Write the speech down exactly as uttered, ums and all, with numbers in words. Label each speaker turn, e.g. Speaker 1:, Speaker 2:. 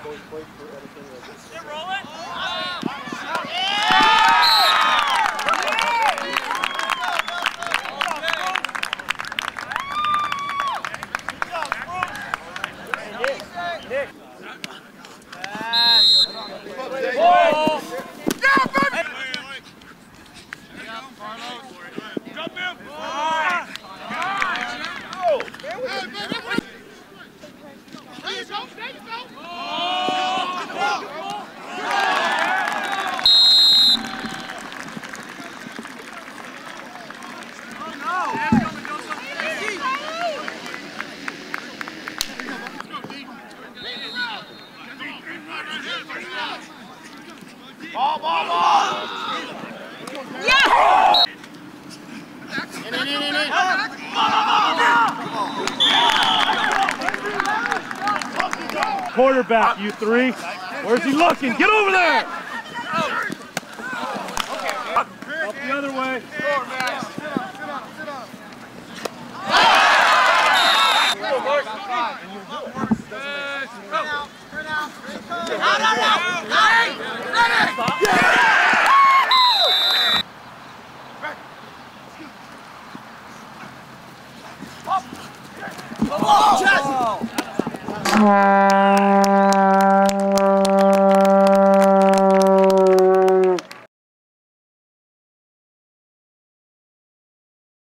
Speaker 1: boys played for Edison.
Speaker 2: They're rolling.
Speaker 3: Ball, ball, ball!
Speaker 2: Yeah!
Speaker 3: In, in, in, in, in.
Speaker 4: Quarterback, you three. Where's he looking? Get over there! Up the other way.
Speaker 2: Oh!